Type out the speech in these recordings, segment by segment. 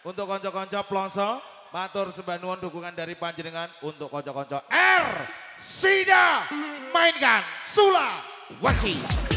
untuk konco-konco Plongso, matur sembah nuwun dukungan dari panjenengan untuk konco-konco R Sida mainkan Sula Wasi.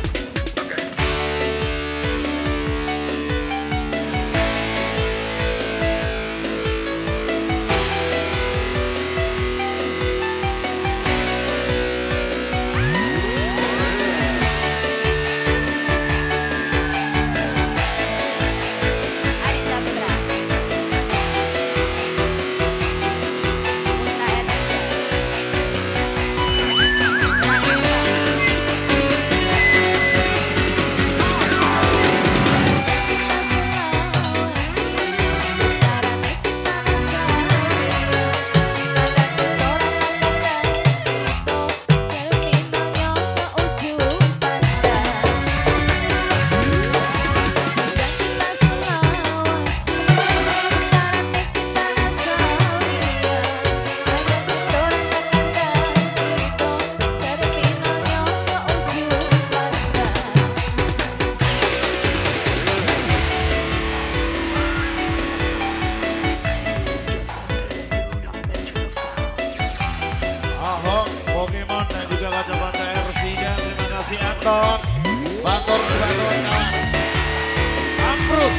Anton, Bator kawan, Amrut,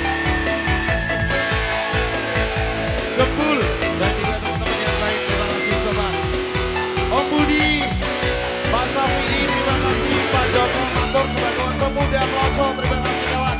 Gebul, dan juga teman-teman yang lain, terima kasih sobat. Om Budi, Pak Safi, terima kasih. Pak Joko, Matur sebagai pemuda Plongso, terima kasih kawan.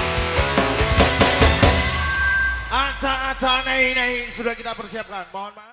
Acara ini sudah kita persiapkan, mohon maaf.